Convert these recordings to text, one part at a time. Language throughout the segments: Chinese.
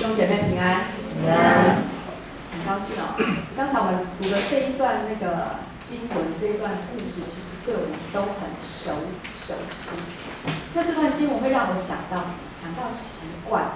兄姐妹平安。 平安。 很高兴哦。刚才我们读的这一段那个经文，这一段故事，其实对我们都很熟悉。那这段经文会让我想到什么？想到习惯。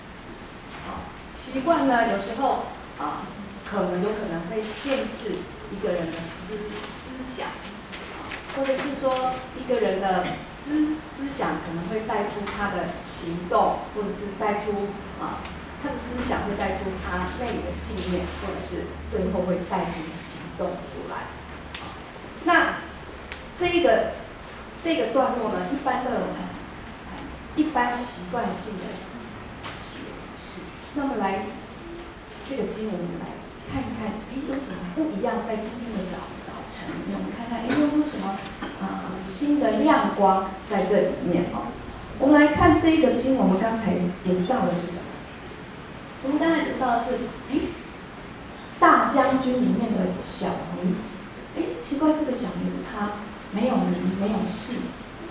习惯呢，有时候有可能会限制一个人的思想，或者是说一个人的思想可能会带出他的行动，或者是带出他的思想会带出他内里的信念，或者是最后会带出行动出来。那这个段落呢，一般都有很一般习惯性的解释。那么来这个经文，我们来看一看，有什么不一样？在今天的早晨里面，我们看看，有没有什么新的亮光在这里面哦？我们来看这个经文，我们刚才读到的是什么？我们刚才读到的是，大将军里面的小女子，奇怪，这个小女子她没有名，没有姓。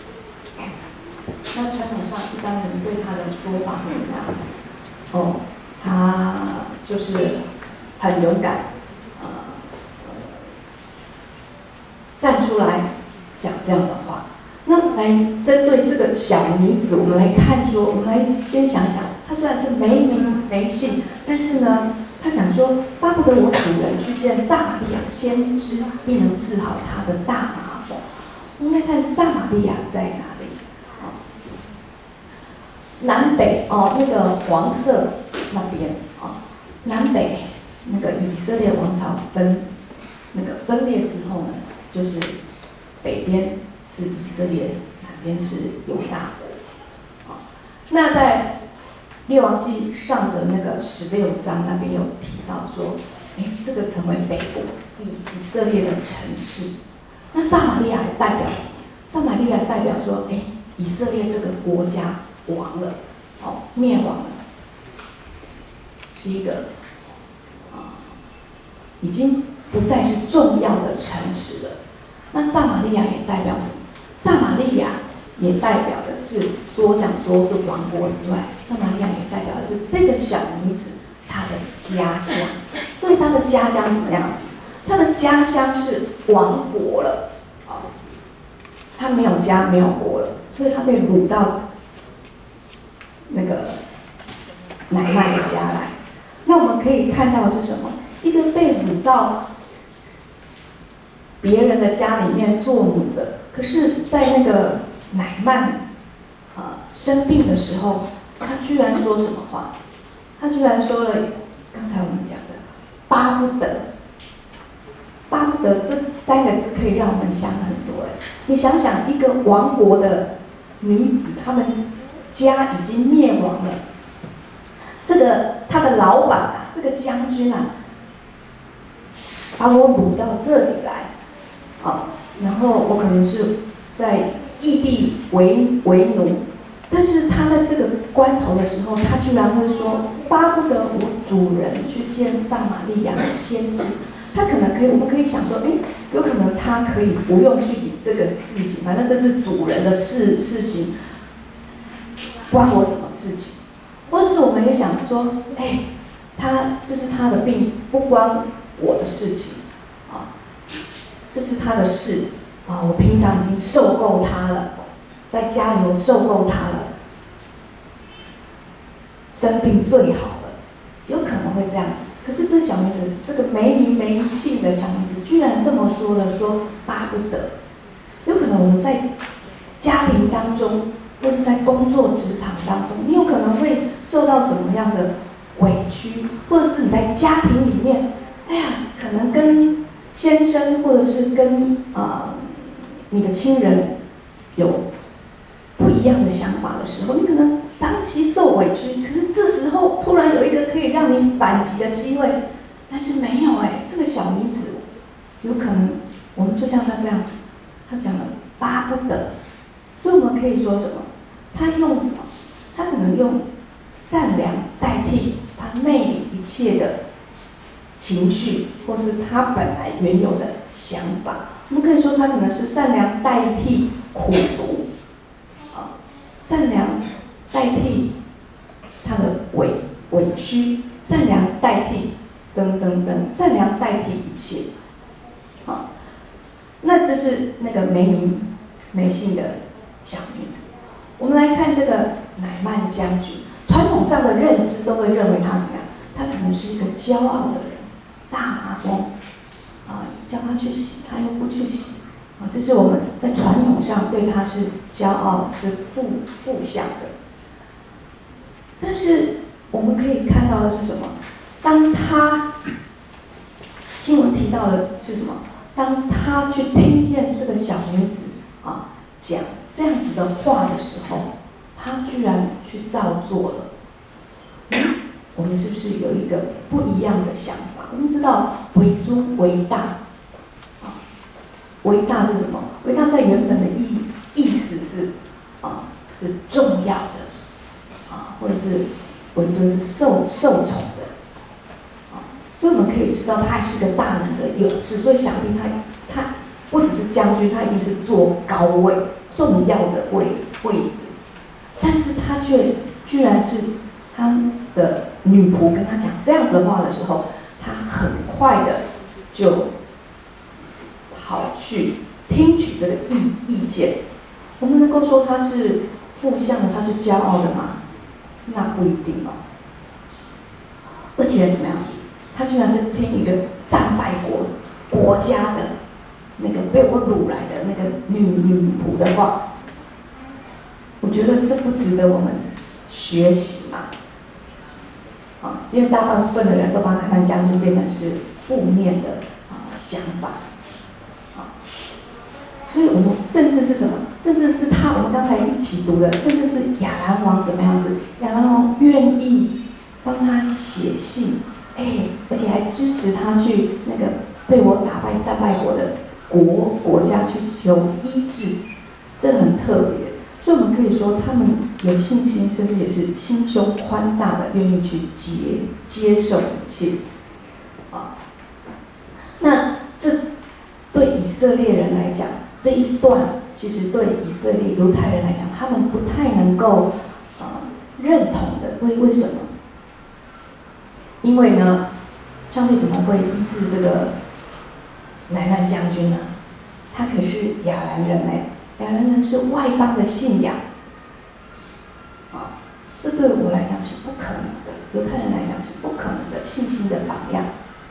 那传统上一般人对她的说法是什么样子？她就是很勇敢，站出来讲这样的话。那来针对这个小女子，我们来看说，我们来先想想，她虽然是没名没姓，但是呢，她讲说，巴不得我主人去见撒玛利亚先知，并能治好他的大麻风。我们来看撒玛利亚在哪里？南北那个黄色那边南北那个以色列王朝分裂之后呢，就是北边是以色列，南边是犹大国。那在列王记上的那个16章那边有提到说，这个成为北国以色列的城市。那撒玛利亚也代表什么？撒玛利亚代表说，以色列这个国家亡了，灭亡了，是一个已经不再是重要的城市了。那撒玛利亚也代表什么？撒玛利亚也代表的是，我讲说是王国之外，撒玛利亚也代表的是这个小女子她的家乡。所以她的家乡怎么样子？她的家乡是亡国了，她没有家没有国了，所以她被掳到那个乃縵的家来。那我们可以看到的是什么？一个被掳到别人的家里面做奴的，可是在那个乃縵生病的时候，他居然说什么话？他居然说了刚才我们讲的巴不得。巴不得这3个字可以让我们想很多。你想想，一个亡国的女子，她们家已经灭亡了，这个他的老板这个将军把我掳到这里来，然后我可能是在异地为奴，但是他在这个关头的时候，他居然会说，巴不得我主人去见撒玛利亚的先知。他可能我们可以想说，有可能他可以不用去理这个事情，反正这是主人的事情，关我什么事情？或者是我们也想说，这是他的病，不关我的事情这是他的事我平常已经受够他了，在家里我受够他了，生病最好了，有可能会这样子。可是这个小女子，这个没名没姓的小女子，居然这么说了，说巴不得。有可能我们在家庭当中，或是在工作职场当中，你有可能会受到什么样的委屈，或者是你在家庭里面，可能跟先生或者是跟你的亲人有不一样的想法的时候，你可能长期受委屈，可是这时候突然有一个可以让你反击的机会，但是没有这个小女子，有可能我们就像她这样子，她讲了巴不得，所以我们可以说什么？她用什么？她可能用善良代替她内里一切的情绪，或是她本来原有的想法。我们可以说她可能是善良代替苦毒。善良代替他的委委屈，善良代替等等等，善良代替一切。好，那这是那个没名没姓的小女子。我们来看这个乃縵将军，传统上的认知都会认为他怎么样？他可能是一个骄傲的人，大麻风，叫他去洗，他又不去洗，这是我们在传统上对他是骄傲，是负向的。但是我们可以看到的是什么？当他经文提到的是什么？当他去听见这个小女子讲这样子的话的时候，他居然去照做了。我们是不是有一个不一样的想法？我们知道为尊为大，为大是什么？为大在原本的意思是是重要的或者是为尊是受宠的所以我们可以知道他还是个大能的勇士，所以想必他不只是将军，他一定是坐高位、重要的位置，但是他却居然是他的女仆跟他讲这样的话的时候，他很快的就跑去听取这个意见。我们能够说他是负向的，他是骄傲的吗？那不一定哦。而且怎么样子？他居然是听一个战败国家的那个被我掳来的那个女仆的话，我觉得这不值得我们学习嘛。因为大部分的人都把乃縵将军变成是负面的想法所以我们甚至是什么？甚至是我们刚才一起读的，甚至是亚兰王怎么样子？亚兰王愿意帮他写信，而且还支持他去那个被我打败战败国的国家去求医治，这很特别。所以我们可以说，他们有信心，甚至也是心胸宽大的，愿意去接受一切那这对以色列人来讲，这一段其实对以色列犹太人来讲，他们不太能够认同的。为什么？因为呢，上帝怎么会医治这个乃縵将军呢？他可是亚兰人亚兰人是外邦的信仰这对我来讲是不可能的，犹太人来讲是不可能的信心的榜样。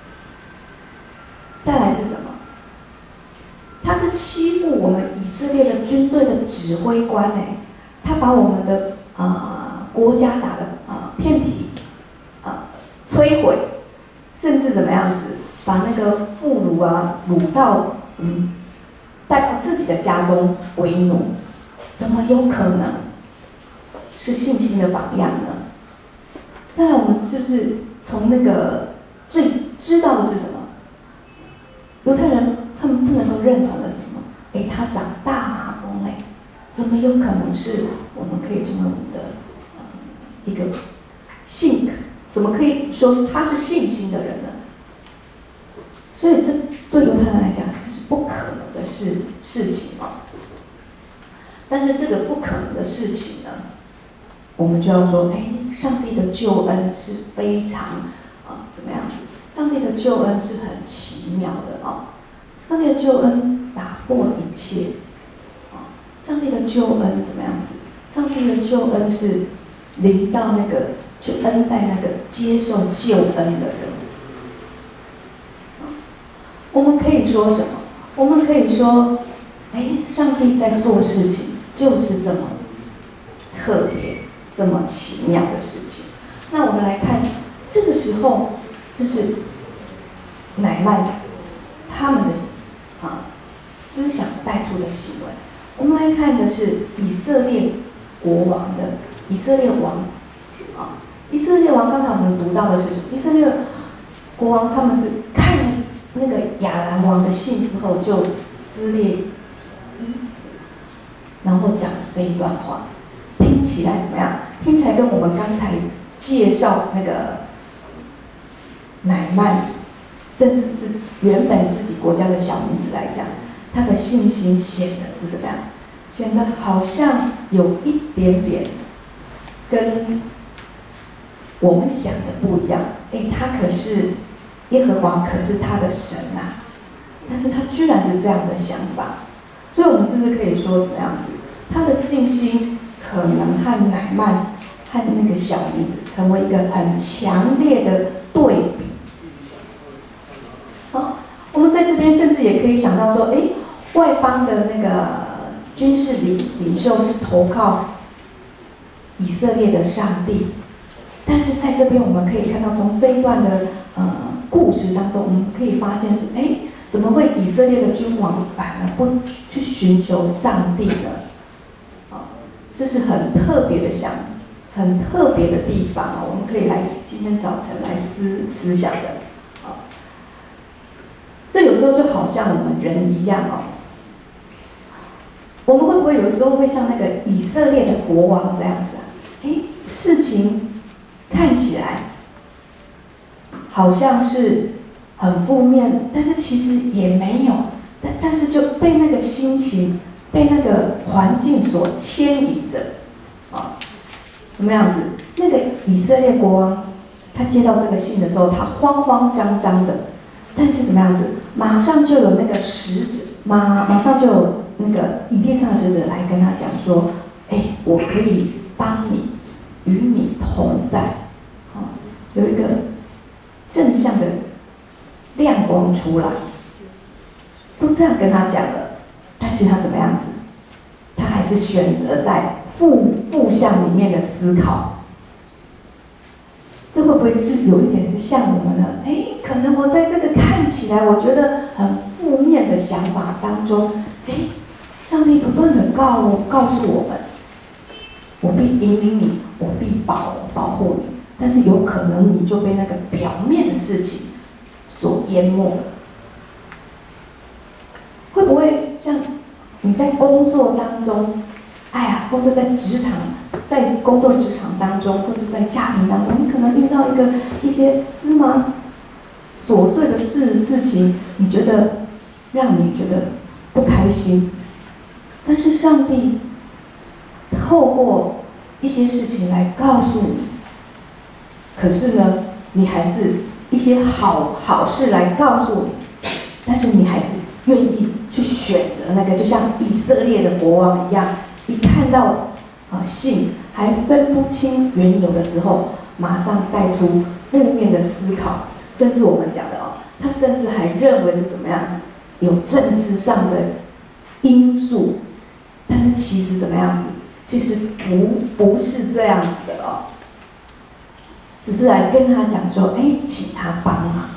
再来是什么？他是欺负我们以色列的军队的指挥官他把我们的国家打得遍体摧毁，甚至怎么样子把那个妇孺掳到带到自己的家中为奴，怎么有可能是信心的榜样呢？再来，我们是不是从那个最知道的是什么？犹太人他们不能够认同的是什么？他长大麻风怎么有可能是我们可以成为我们的一个怎么可以说他是信心的人呢？所以这对犹太人来讲，这是不可能的事情但是这个不可能的事情呢，我们就要说，上帝的救恩是非常怎么样子？上帝的救恩是很奇妙的上帝的救恩打破一切上帝的救恩怎么样子？上帝的救恩是临到那个去恩待那个接受救恩的人。我们可以说什么？我们可以说，上帝在做事情就是这么特别、这么奇妙的事情。那我们来看，这个时候，这是乃縵他们的思想带出的行为。我们来看的是以色列国王的以色列王以色列王刚才我们读到的是什么？以色列国王他们是看了那个亚兰王的信之后，就撕裂衣服，然后讲这一段话，听起来怎么样？听起来跟我们刚才介绍那个乃縵，甚至是原本自己国家的小女子来讲，他的信心显得是怎么样？显得好像有一点点跟我们想的不一样。他可是耶和华，可是他的神啊，但是他居然是这样的想法，所以我们是不是可以说怎么样子？他的信心可能和乃縵和那个小女子成为一个很强烈的对比。好，我们在这边甚至也可以想到说，外邦的那个军事领袖是投靠以色列的上帝，但是在这边我们可以看到，从这一段的故事当中，我们可以发现是，怎么会以色列的君王反而不去寻求上帝呢？这是很特别的很特别的地方啊，我们可以来今天早晨来思想的。这有时候就好像我们人一样哦，我们会不会有时候会像那个以色列的国王这样子啊？事情看起来好像是很负面，但是其实也没有，但是就被那个心情、被那个环境所牵引着，怎么样子？那个以色列国王他接到这个信的时候，他慌慌张张的，但是怎么样子？马上就有那个使者，马上就有那个以利沙的使者来跟他讲说：“我可以帮你，与你同在。”有一个正向的亮光出来，都这样跟他讲了，但是他怎么样子？他还是选择在负向里面的思考。这会不会是有一点是像我们呢？可能我在这个看起来我觉得很负面的想法当中，上帝不断的告诉我们，我必引领你，我必保护你。但是有可能你就被那个表面的事情所淹没了。会不会像你在工作当中，或者在工作职场当中，或者在家庭当中，你可能遇到一些芝麻琐碎的事情，你觉得让你觉得不开心，但是上帝透过一些事情来告诉你，可是呢，你还是一些好事来告诉你，但是你还是愿意去选择那个，就像以色列的国王一样，一看到信还分不清缘由的时候，马上带出负面的思考，甚至我们讲的他甚至还认为是什么样子，有政治上的因素，但是其实怎么样子？其实不是这样子的只是来跟他讲说，请他帮忙。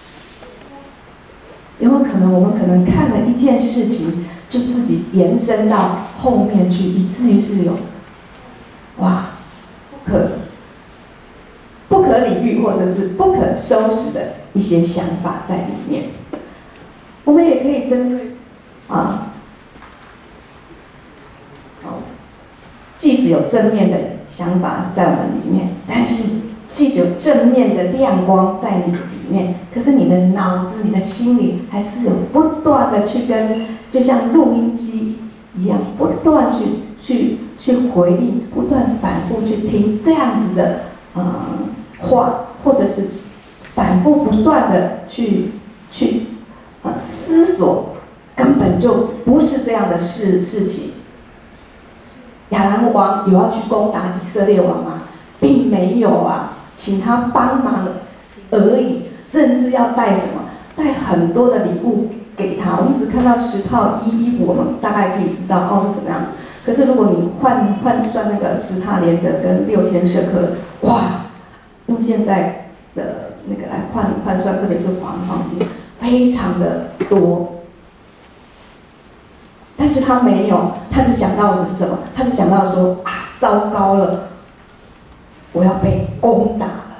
有没有可能我们可能看了一件事情，就自己延伸到后面去，以至于是有不可理喻或者是不可收拾的一些想法在里面。我们也可以针对即使有正面的想法在我们里面，但是即使有正面的亮光在你里面，可是你的脑子、你的心里还是有不断的去就像录音机一样，不断去回应，不断反复去听这样子的话，或者是反复不断的去思索，根本就不是这样的事情。亚兰王有要去攻打以色列王吗？并没有啊，请他帮忙而已，甚至要带什么？带很多的礼物给他。我们只看到10套衣服，我们大概可以知道是怎么样子。可是如果你换算那个10塔连得跟6000舍客，用现在的那个来换算，特别是黄金，非常的多。但是他没有，他只讲到的是什么？他只讲到说糟糕了，我要被攻打了，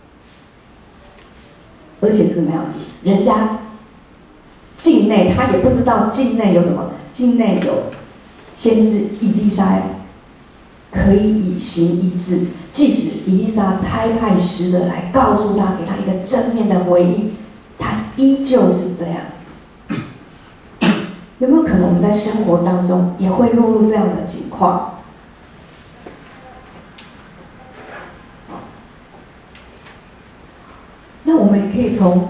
而且是怎么样子？人家境内他也不知道境内有什么，境内有先知以利沙可以以行医治，即使以利沙差派使者来告诉他，给他一个正面的回应，他依旧是这样子。有没有可能我们在生活当中也会落入这样的情况？ 那我们也可以从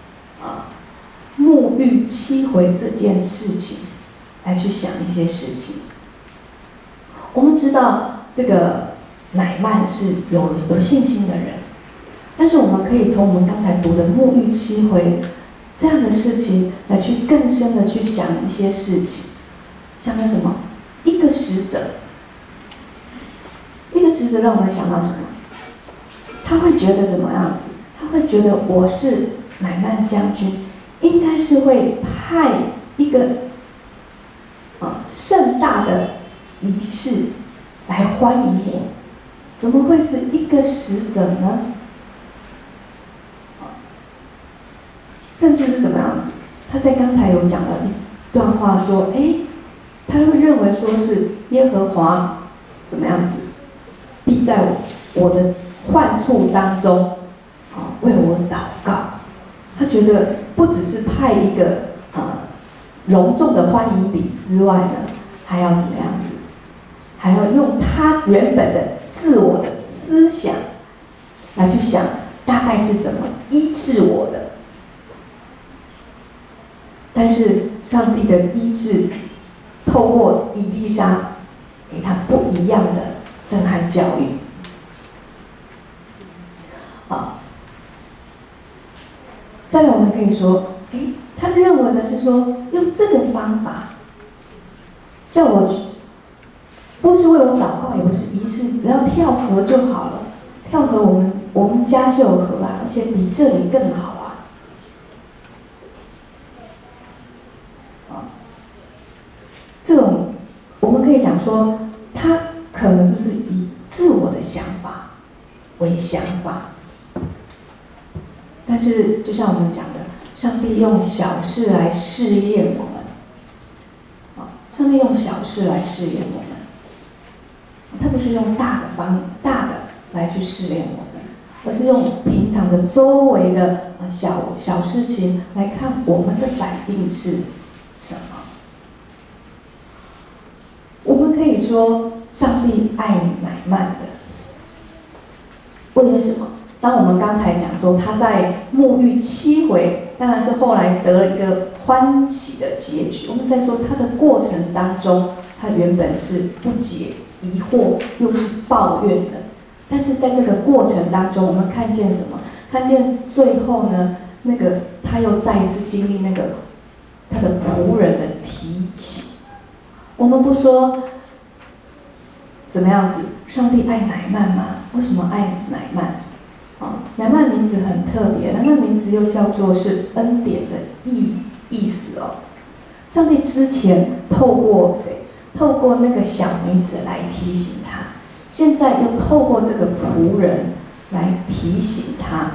沐浴7回这件事情来去想一些事情。我们知道这个乃縵是有信心的人，但是我们可以从我们刚才读的沐浴7回这样的事情来去更深的去想一些事情。想到什么？一个使者让我们想到什么？他会觉得怎么样子？他会觉得我是乃縵将军，应该是会派一个盛大的仪式来欢迎我，怎么会是一个使者呢？甚至是怎么样子？他在刚才有讲了一段话说，他会认为说是耶和华怎么样子，必在我的患处当中，为我祷告。他觉得不只是派一个隆重的欢迎礼之外呢，还要怎么样子？还要用他原本的自我的思想来去想，大概是怎么医治我的。但是上帝的医治，透过以利沙给他不一样的震撼教育。再来我们可以说，他认为的是说，用这个方法，叫我不是为我祷告，也不是仪式，只要跳河就好了。跳河我们家就有河啊，而且比这里更好啊。这种我们可以讲说，他可能就是以自我的想法为想法，但是就像我们讲的，上帝用小事来试验我们，上帝用小事来试验我们，他不是用大的来去试验我们，而是用平常的周围的小事情来看我们的反应是什么。我们可以说，上帝爱乃縵的，为什么？当我们刚才讲说他在沐浴7回，当然是后来得了一个欢喜的结局。我们在说他的过程当中，他原本是不解、疑惑，又是抱怨的。但是在这个过程当中，我们看见什么？看见最后呢，他又再一次经历他的仆人的提醒。我们不说怎么样子，上帝爱乃縵吗？为什么爱乃縵？乃縵名字很特别，乃縵名字又叫做是恩典的意思哦。上帝之前透过谁？透过那个小女子来提醒他，现在又透过这个仆人来提醒他，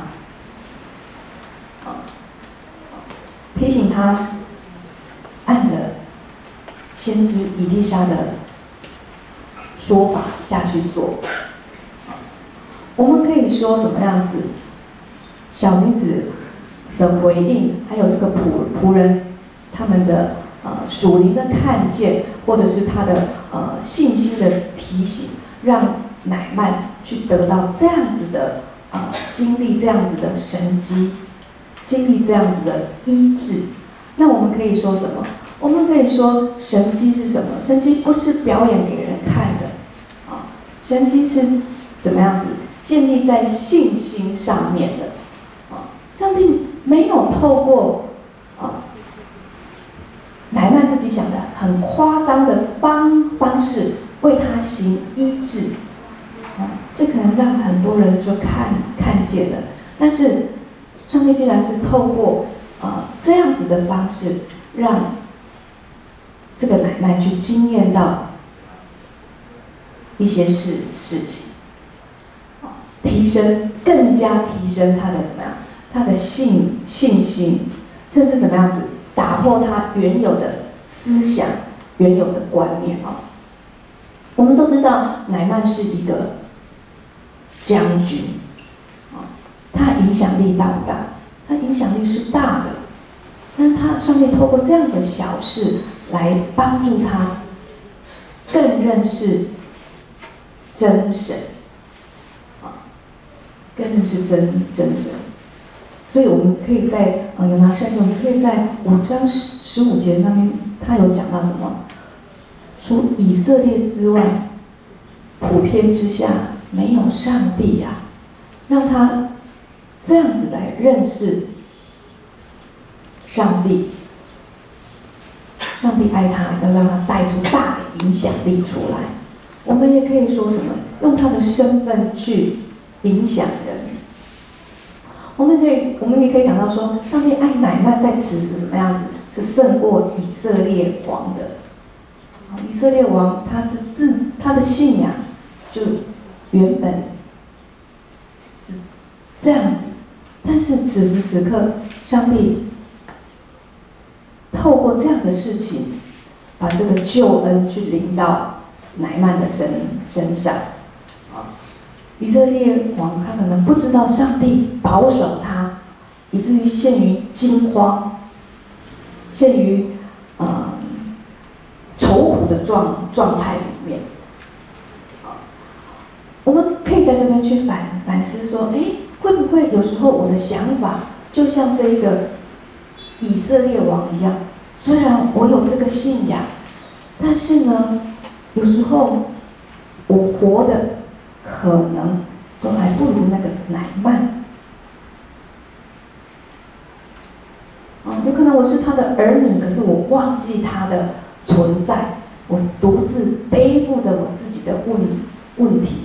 提醒他按着先知以利沙的说法下去做。我们可以说什么样子？小女子的回应，还有这个仆人他们的属灵的看见，或者是他的信心的提醒，让乃縵去得到这样子的经历这样子的神迹，经历这样子的医治。那我们可以说什么？我们可以说神迹是什么？神迹不是表演给人看的，神迹是怎么样子？建立在信心上面的。上帝没有透过乃縵自己想的很夸张的方式为他行医治，这可能让很多人就看见了。但是上帝既然是透过这样子的方式，让这个乃縵去经验到一些事情，更加提升他的怎么样？他的信心，甚至怎么样子打破他原有的思想、原有的观念我们都知道乃縵是一个将军他影响力大不大？他影响力是大的，但他上帝透过这样的小事来帮助他更认识真神，更认识真神。 所以我们可以在有拿圣经，我们可以在5章15节那边，他有讲到什么？除以色列之外，普天之下没有上帝呀、让他这样子来认识上帝。上帝爱他，要让他带出大的影响力出来。我们也可以说什么？用他的身份去影响人。我们也可以讲到说，上帝爱乃縵在此时什么样子？是胜过以色列王的。以色列王他的信仰就原本是这样子，但是此时此刻，上帝透过这样的事情，把这个救恩去临到乃縵的身上。以色列王他可能不知道上帝保守他，以至于陷于惊慌，陷于愁苦的状态里面。我们可以在这边去反思说，会不会有时候我的想法就像这个以色列王一样？虽然我有这个信仰，但是呢，有时候我活的可能都还不如那个乃縵。有可能我是他的儿女，可是我忘记他的存在，我独自背负着我自己的问题。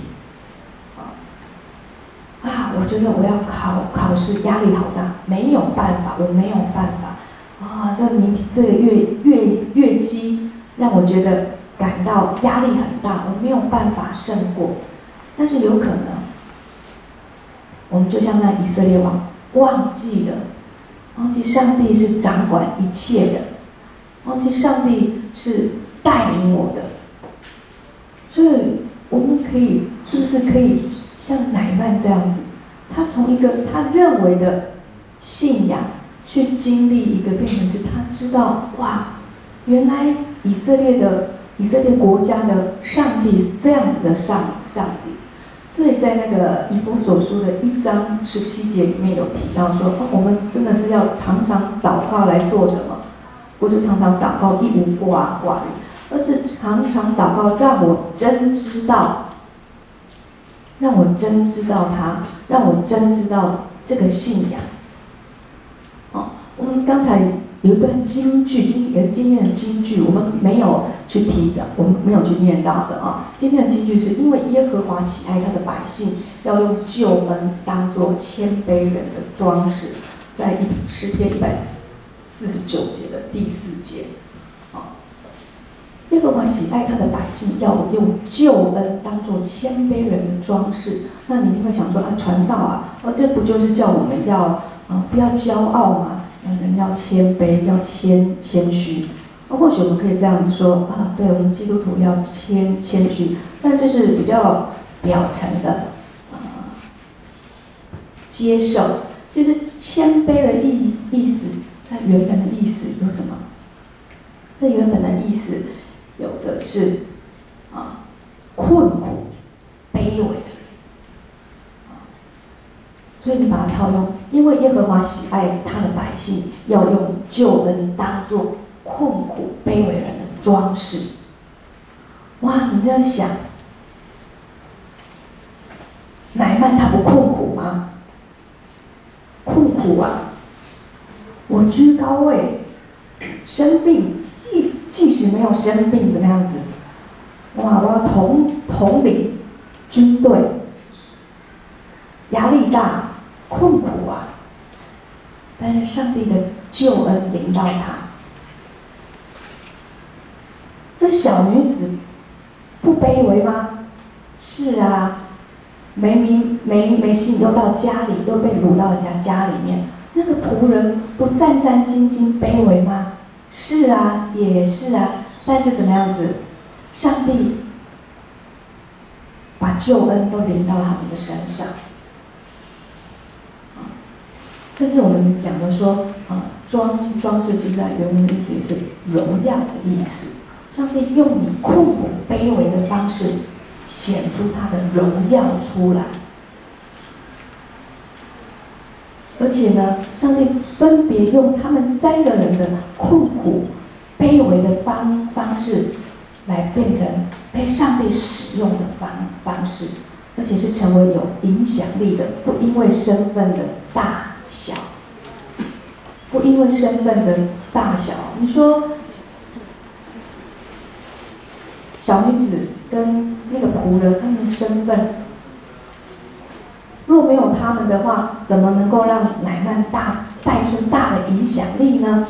我觉得我要考试压力好大，没有办法，我没有办法。这个月期让我觉得感到压力很大，我没有办法胜过。但是有可能，我们就像那以色列王，忘记上帝是掌管一切的，忘记上帝是带领我的。所以我们是不是可以像乃縵这样子？他从一个他认为的信仰，去经历一个变成是他知道，原来以色列国家的上帝是这样子的上帝。所以在那个以弗所书的1章17节里面有提到说，我们真的是要常常祷告来做什么？不是常常祷告一无挂虑，而是常常祷告，让我真知道他，让我真知道这个信仰。我们刚才有一段金句，也是今天的金句，我们没有去提的，我们没有去念到的今天的金句是因为耶和华喜爱他的百姓，要用救恩当作谦卑人的装饰，在诗篇149节的第4节。耶和华喜爱他的百姓，要用救恩当作谦卑人的装饰。那你一定会想说，传道这不就是叫我们要不要骄傲吗？人要谦卑，要谦虚。或许我们可以这样子说对，我们基督徒要谦虚，但这是比较表层的接受。其实谦卑的意思，在原本的意思有什么？这原本的意思有的是困苦、卑微的人。所以你把它套用，因为耶和华喜爱他的百姓，要用救恩当作困苦卑微人的装饰。你这样想，乃縵他不困苦吗？困苦我居高位，生病，即使没有生病，怎么样子？我要统领军队，压力大。困苦但是上帝的救恩临到他。这小女子不卑微吗？是没信又到家里，又被掳到人家家里面。那个仆人不战战兢兢卑微吗？是也是但是怎么样子？上帝把救恩都临到他们的身上。甚至我们讲的说，装饰其实在原文的意思也是荣耀的意思。上帝用你困苦卑微的方式，显出他的荣耀出来。而且且呢，上帝分别用他们3个人的困苦、卑微的方式，来变成被上帝使用的方式，而且是成为有影响力的，不因为身份的大小，不因为身份的大小。你说，小女子跟那个仆人，他们的身份，若没有他们的话，怎么能够让乃縵带出大的影响力呢？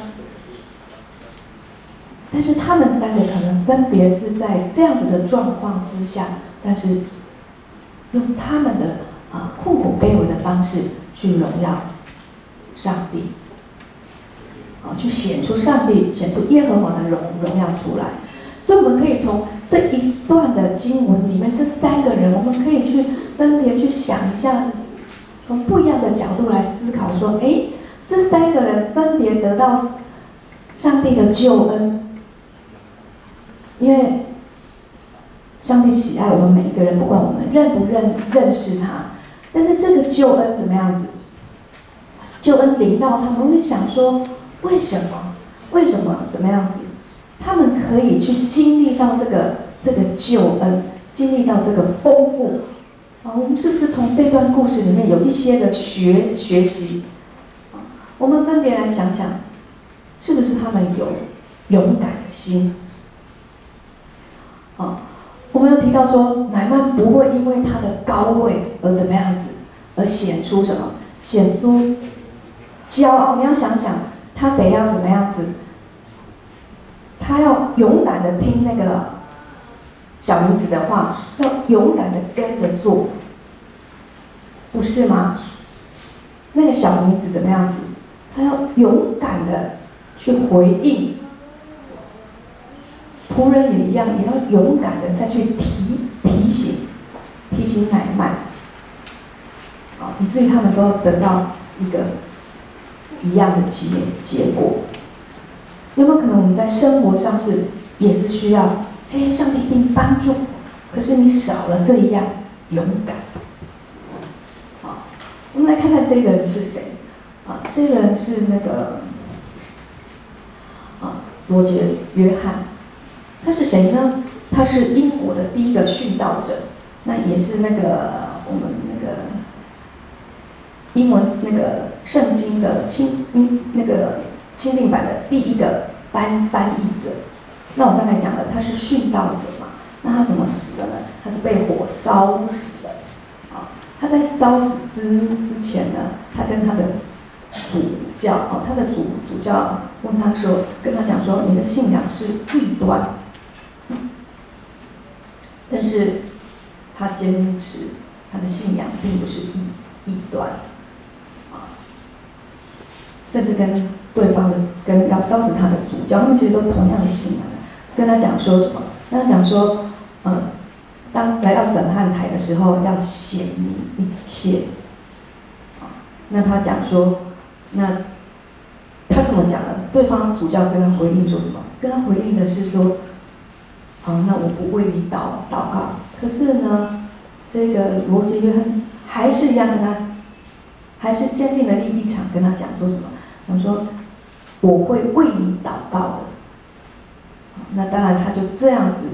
但是他们3个可能分别是在这样子的状况之下，但是用他们的困苦卑微的方式去荣耀上帝，去显出上帝、显出耶和华的荣耀出来。所以我们可以从这一段的经文里面，这3个人，我们可以去分别去想一下，从不一样的角度来思考，说，这3个人分别得到上帝的救恩。因为上帝喜爱我们每一个人，不管我们认不认识他，但是这个救恩怎么样子？救恩临到他们，会想说，为什么？怎么样子？他们可以去经历到这个救恩，经历到这个丰富。我们是不是从这段故事里面有一些的学习？我们分别来想想，是不是他们有勇敢的心？我们有提到说，乃縵不会因为他的高位而怎么样子，而显出什么？显出骄傲。你要想想，他得要怎么样子？他要勇敢的听那个小女子的话，要勇敢的跟着做，不是吗？那个小女子怎么样子？她要勇敢的去回应。仆人也一样，也要勇敢的再去提醒乃縵，以至于他们都得到一个一样的结果。有没有可能我们在生活上也是需要，上帝一定帮助，可是你少了这一样勇敢。我们来看看这个人是谁。这个人是那个罗杰·约翰。他是谁呢？他是英国的第一个殉道者，那也是那个我们那个英文那个圣经的钦定版的第一个翻译者。那我刚才讲了，他是殉道者嘛，那他怎么死的呢？他是被火烧死的。他在烧死之前呢，他跟他的主教他的主教问他说，跟他讲说，你的信仰是异端。但是他坚持他的信仰并不是异端，甚至跟对方跟要烧死他的主教，他们其实都同样的信仰，跟他讲说什么？跟他讲说，当来到审判台的时候，要显明一切。那他讲说，那他怎么讲呢？对方主教跟他回应说什么？跟他回应的是说，那我不为你祷告。可是呢，这个罗杰·约翰还是一样跟他，还是坚定的立场跟他讲说什么？讲说我会为你祷告的。那当然他就这样子，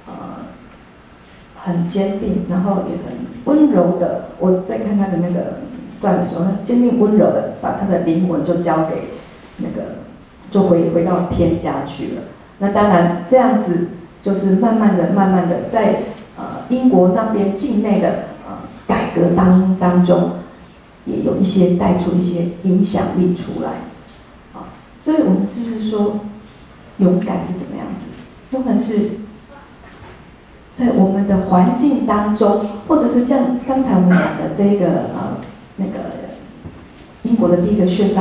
很坚定，然后也很温柔的。我在看他的那个传的时候，他坚定温柔的把他的灵魂就交给那个，就回到天家去了。那当然这样子。就是慢慢的，在英国那边境内的改革当中，也有一些带出一些影响力出来，所以我们是不是说，勇敢是怎么样子？勇敢是在我们的环境当中，或者是像刚才我们讲的这个那个英国的第一个殉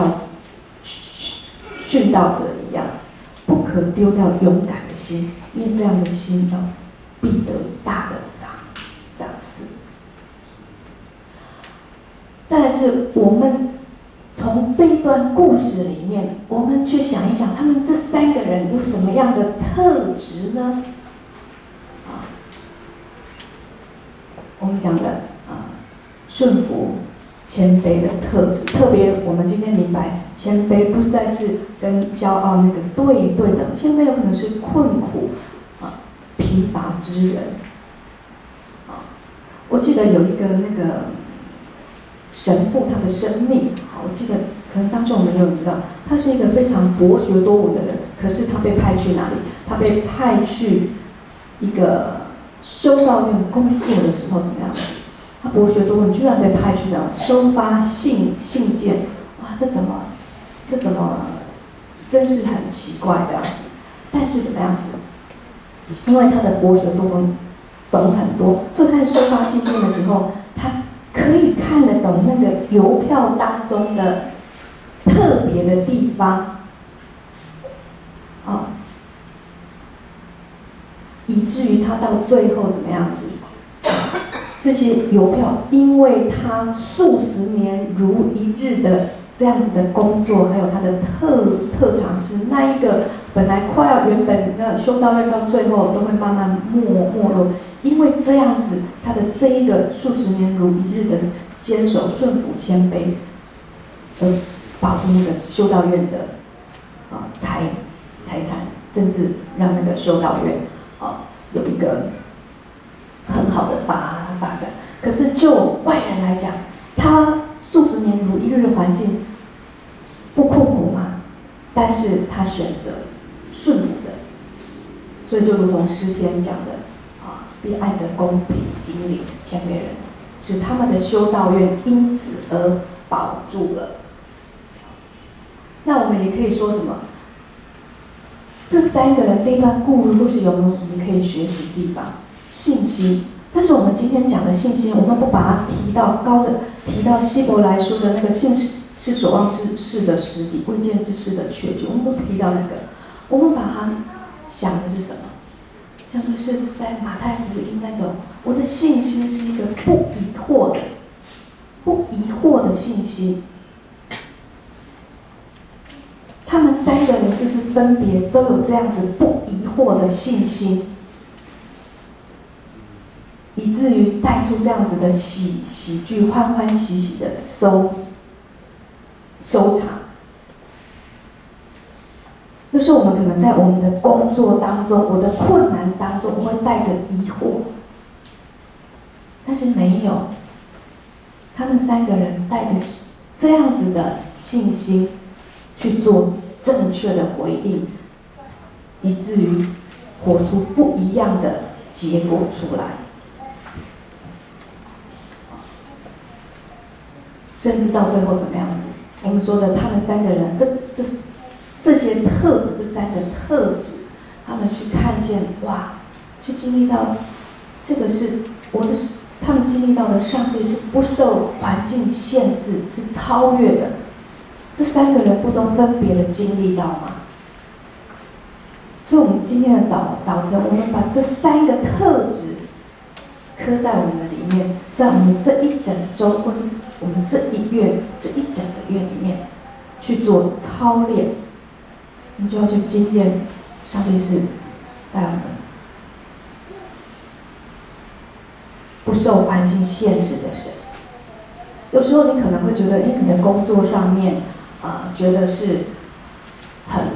道者一样，不可丢掉勇敢的心。因为这样的心必得大的赏赐。再来是我们从这一段故事里面，我们去想一想，他们这3个人有什么样的特质呢？我们讲的顺服、 谦卑的特质。特别我们今天明白，谦卑不再是跟骄傲那个对等，谦卑有可能是困苦贫乏之人。我记得有一个那个神父，他的生命，我记得可能当中我们也有知道，他是一个非常博学多闻的人，可是他被派去哪里？他被派去一个修道院工作的时候怎么样子？他博学多闻，居然被派去这样收发信件，哇，这怎么，真是很奇怪这样子。但是怎么样子？因为他的博学多闻，懂很多，所以他在收发信件的时候，他可以看得懂那个邮票当中的特别的地方，以至于他到最后怎么样子？这些邮票，因为他数十年如一日的这样子的工作，还有他的特长是那一个本来快要原本的修道院到最后都会慢慢没落，因为这样子他的这一个数十年如一日的坚守顺服谦卑，而保住那个修道院的财产，甚至让那个修道院有一个很好的发展。可是就外人来讲，他数十年如一日的环境不困苦吗？但是他选择顺服的，所以就如同诗篇讲的必按着公平引领谦卑人，使他们的修道院因此而保住了。那我们也可以说什么？这三个人这一段故事有没有我们可以学习的地方？信心。但是我们今天讲的信心，我们不把它提到希伯来书的那个信是所望之事的实底，未见之事的确据。我们不提到那个，我们把它想的是什么？想的是在马太福音那种，我的信心是一个不疑惑的信心。他们三个人是不是分别都有这样子不疑惑的信心，以至于带出这样子的喜剧，欢欢喜喜的收场。有时候我们可能在我们的工作当中，我的困难当中，我会带着疑惑，但是没有，他们三个人带着这样子的信心去做正确的回应，以至于活出不一样的结果出来。甚至到最后怎么样子？我们说的他们三个人，这些特质，这三个特质，他们去看见，哇，去经历到，这个是他们经历到的上帝是不受环境限制，是超越的。这三个人不都分别的经历到吗？所以，我们今天的早晨，我们把这三个特质刻在我们的里面，在我们这一整周，或者我们这一月、这一整个月里面去做操练，你就要去经验上帝是带我们不受环境限制的神。有时候你可能会觉得，你的工作上面觉得是很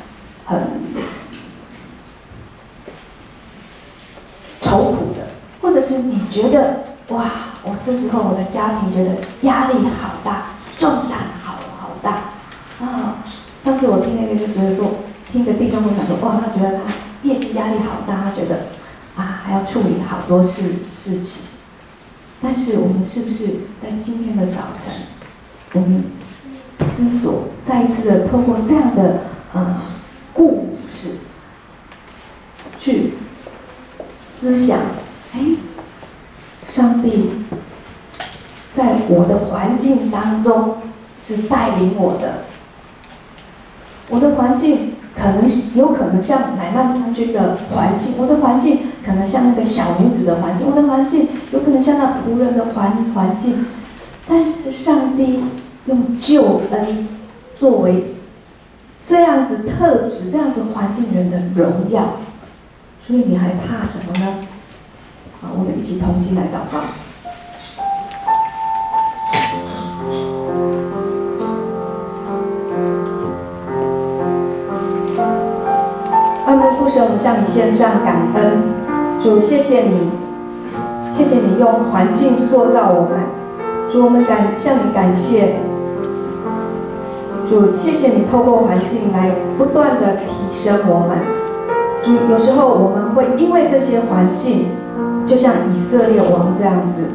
愁苦的，或者是你觉得哇，我这时候我的家庭觉得压力好大，重担好大上次我听那个就觉得说，听个弟兄分享说，哇，他觉得他业绩压力好大，他觉得还要处理好多事情。但是我们是不是在今天的早晨，我们思索，再一次的透过这样的故事去思想，上帝在我的环境当中是带领我的。我的环境有可能像乃縵将军的环境，我的环境可能像那个小女子的环境，我的环境有可能像那仆人的环境，但是上帝用救恩作为这样子特质、这样子环境人的荣耀，所以你还怕什么呢？我们一起同心来祷告。 神，我们向你献上感恩。主，谢谢你，谢谢你用环境塑造我们。主，我们向你感谢。主，谢谢你透过环境来不断的提升我们。主，有时候我们会因为这些环境，就像以色列王这样子。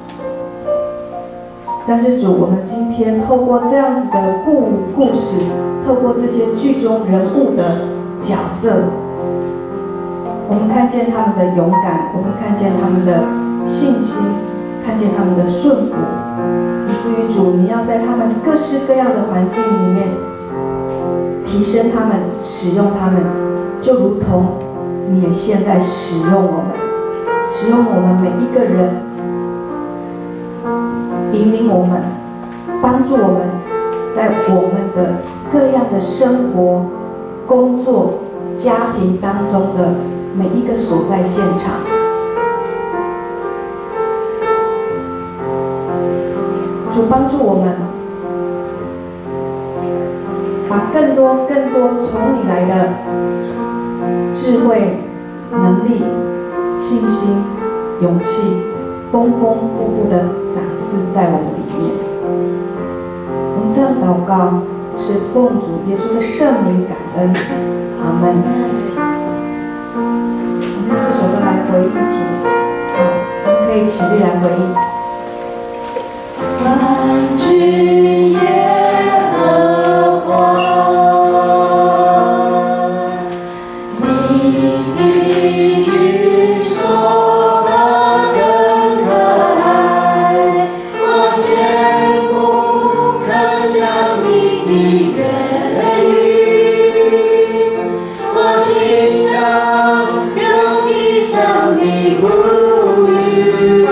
但是主，我们今天透过这样子的故事，透过这些剧中人物的角色，我们看见他们的勇敢，我们看见他们的信心，看见他们的顺服，以至于主，你要在他们各式各样的环境里面提升他们，使用他们，就如同你也现在使用我们，使用我们每一个人，引领我们，帮助我们，在我们的各样的生活、工作、家庭当中的每一个所在现场。主帮助我们，把更多从你来的智慧、能力、信心、勇气，丰富的赏赐在我们里面。我们这样祷告，是奉主耶稣的圣名感恩，阿门。我们用这首歌来回应主，我们可以起立来回应。万军耶和华，你的居所何等可爱，我羡慕可想你的言语，我心上容易向你呼吁。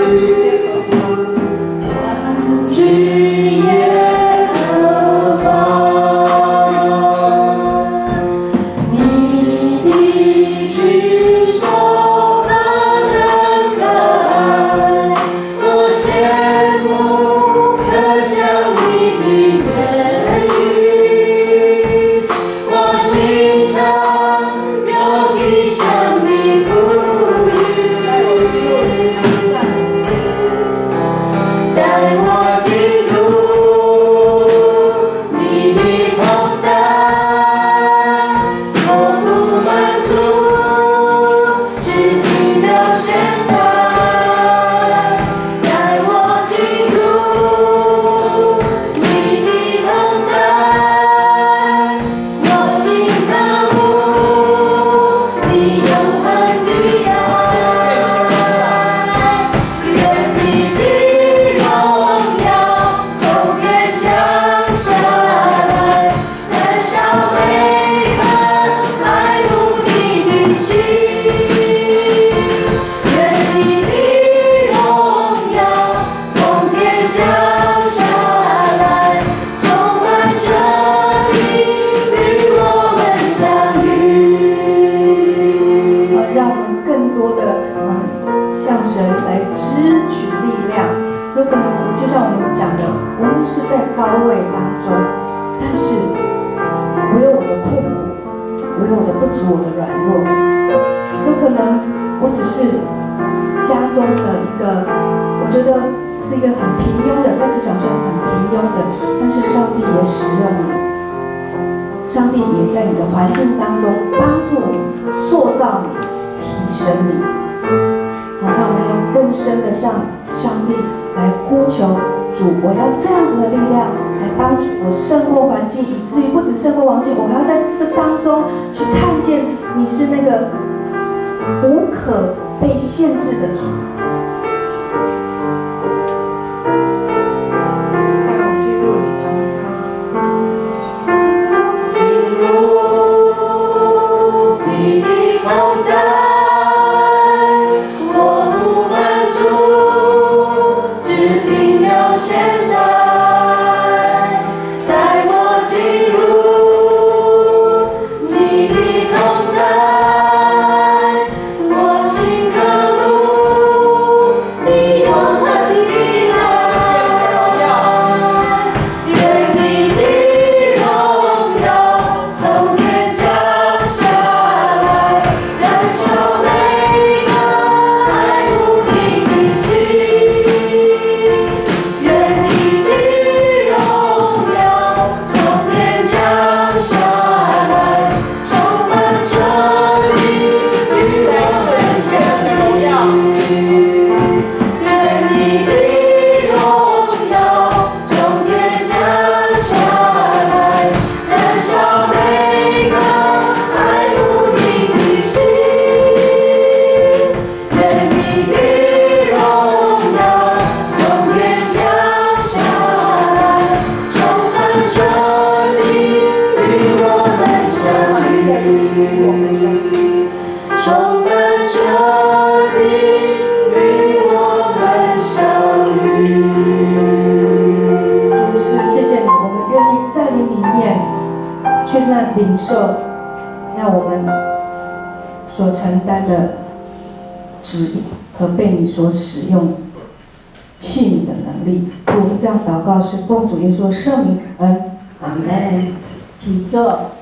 上帝也在你的环境当中帮助你、塑造你、提升你。好，让我们用更深的向上帝来呼求主，我要这样子的力量来帮助我胜过环境，以至于不止胜过环境，我还要在这当中去看见你是那个无可被限制的主。 我心可去那领受，让我们所承担的职和被你所使用器皿的能力。我们这样祷告是奉主耶稣的圣名感恩，阿门。请坐。